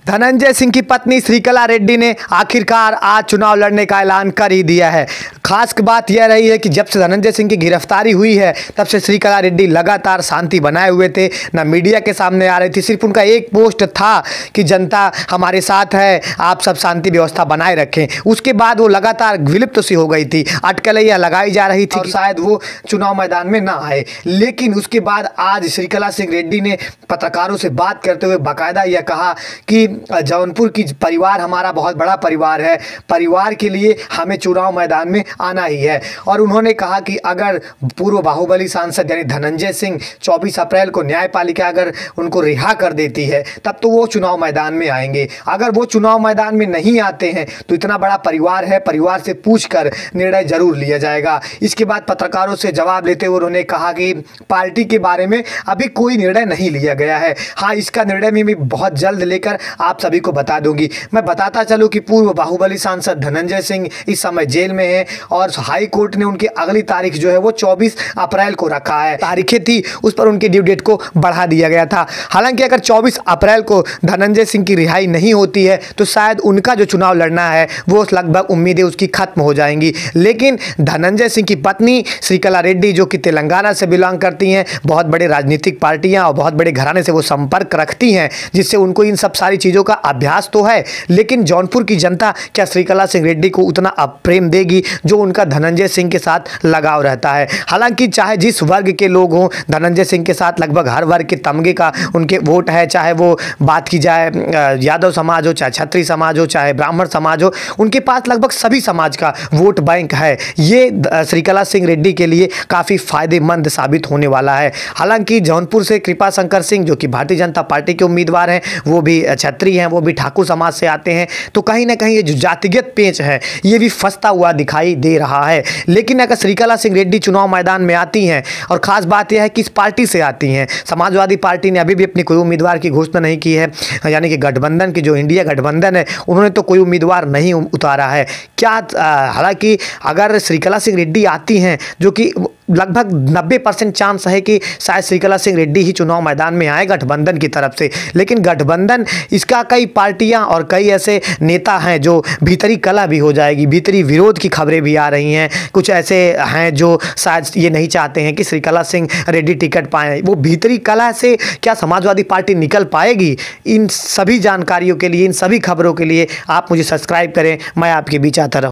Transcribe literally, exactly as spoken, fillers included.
धनंजय सिंह की पत्नी श्रीकला रेड्डी ने आखिरकार आज चुनाव लड़ने का ऐलान कर ही दिया है। खास बात यह रही है कि जब से धनंजय सिंह की गिरफ्तारी हुई है तब से श्रीकला रेड्डी लगातार शांति बनाए हुए थे, ना मीडिया के सामने आ रही थी। सिर्फ उनका एक पोस्ट था कि जनता हमारे साथ है, आप सब शांति व्यवस्था बनाए रखें। उसके बाद वो लगातार विलुप्त सी हो गई थी, अटकलें यह लगाई जा रही थी कि शायद वो चुनाव मैदान में ना आए। लेकिन उसके बाद आज श्रीकला सिंह रेड्डी ने पत्रकारों से बात करते हुए बाकायदा यह कहा कि जौनपुर की परिवार हमारा बहुत बड़ा परिवार है, परिवार के लिए हमें चुनाव मैदान में आना ही है। और उन्होंने कहा कि अगर पूर्व बाहुबली सांसद यानी धनंजय सिंह चौबीस अप्रैल को न्यायपालिका अगर उनको रिहा कर देती है तब तो वो चुनाव मैदान में आएंगे। अगर वो चुनाव मैदान में नहीं आते हैं तो इतना बड़ा परिवार है, परिवार से पूछकर निर्णय जरूर लिया जाएगा। इसके बाद पत्रकारों से जवाब लेते हुए उन्होंने कहा कि पार्टी के बारे में अभी कोई निर्णय नहीं लिया गया है। हाँ, इसका निर्णय में भी बहुत जल्द लेकर आप सभी को बता दूंगी। मैं बताता चलूं कि पूर्व बाहुबली सांसद धनंजय सिंह इस समय जेल में है और हाई कोर्ट ने उनकी अगली तारीख जो है वो चौबीस अप्रैल को रखा है। तारीखें थी उस पर उनकी ड्यू डेट को बढ़ा दिया गया था। हालांकि अगर चौबीस अप्रैल को धनंजय सिंह की रिहाई नहीं होती है तो शायद उनका जो चुनाव लड़ना है वो लगभग उम्मीदें उसकी खत्म हो जाएंगी। लेकिन धनंजय सिंह की पत्नी श्रीकला रेड्डी जो कि तेलंगाना से बिलोंग करती हैं, बहुत बड़े राजनीतिक पार्टियां और बहुत बड़े घराने से वो संपर्क रखती हैं, जिससे उनको इन सब सारी चीज़ों का अभ्यास तो है। लेकिन जौनपुर की जनता क्या श्रीकला सिंह रेड्डी को उतना प्रेम देगी जो उनका धनंजय सिंह के साथ लगाव रहता है। हालांकि चाहे जिस वर्ग के लोग हों, धनंजय सिंह के साथ लगभग हर वर्ग के तमगे का उनके वोट है, चाहे वो बात की जाए यादव समाज हो, चाहे क्षत्रिय समाज हो, चाहे ब्राह्मण समाज हो, उनके पास लगभग सभी समाज का वोट बैंक है। ये श्रीकला सिंह रेड्डी के लिए काफ़ी फायदेमंद साबित होने वाला है। हालांकि जौनपुर से कृपा शंकर सिंह जो कि भारतीय जनता पार्टी के उम्मीदवार हैं, वो भी क्षत्रिय हैं, वो भी ठाकुर समाज से आते हैं, तो कहीं ना कहीं ये जो जातिगत पेंच है ये भी फंसता हुआ दिखाई दे रहा है। लेकिन अगर श्रीकला सिंह रेड्डी चुनाव मैदान में आती हैं, और ख़ास बात यह है कि इस पार्टी से आती हैं, समाजवादी पार्टी ने अभी भी अपनी कोई उम्मीदवार की घोषणा नहीं की है, यानी कि गठबंधन की जो इंडिया गठबंधन है उन्होंने तो कोई उम्मीदवार नहीं उतारा है क्या। हालांकि अगर श्रीकला सिंह रेड्डी आती हैं, जो कि लगभग नब्बे परसेंट चांस है कि शायद श्रीकला सिंह रेड्डी ही चुनाव मैदान में आए गठबंधन की तरफ से, लेकिन गठबंधन इसका कई पार्टियां और कई ऐसे नेता हैं जो भीतरी कलह भी हो जाएगी, भीतरी विरोध की खबरें भी आ रही हैं। कुछ ऐसे हैं जो शायद ये नहीं चाहते हैं कि श्रीकला सिंह रेड्डी टिकट पाएँ। वो भीतरी कलह से क्या समाजवादी पार्टी निकल पाएगी? इन सभी जानकारियों के लिए, इन सभी खबरों के लिए आप मुझे सब्सक्राइब करें। मैं आपके बीच आता रहूँ।